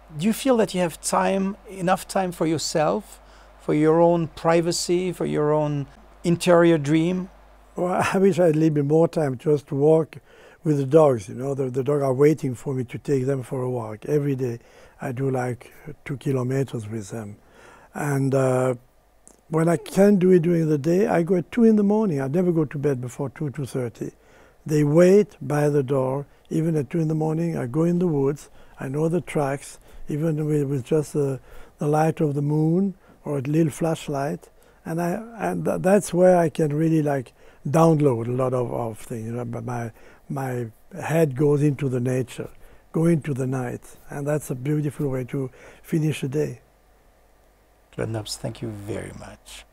Do you feel that you have time, enough time for yourself, for your own privacy, for your own interior dream? Well, I wish I had a little bit more time just to walk with the dogs. You know, the dogs are waiting for me to take them for a walk. Every day I do like 2 kilometers with them. And when I can't do it during the day, I go at 2 in the morning. I never go to bed before 2, 2:30. They wait by the door. Even at 2 in the morning, I go in the woods. I know the tracks, even with just the light of the moon or a little flashlight. And that's where I can really like download a lot of things. You know, but my head goes into the nature, go into the night, and that's a beautiful way to finish a day. Claude Nobs, thank you very much.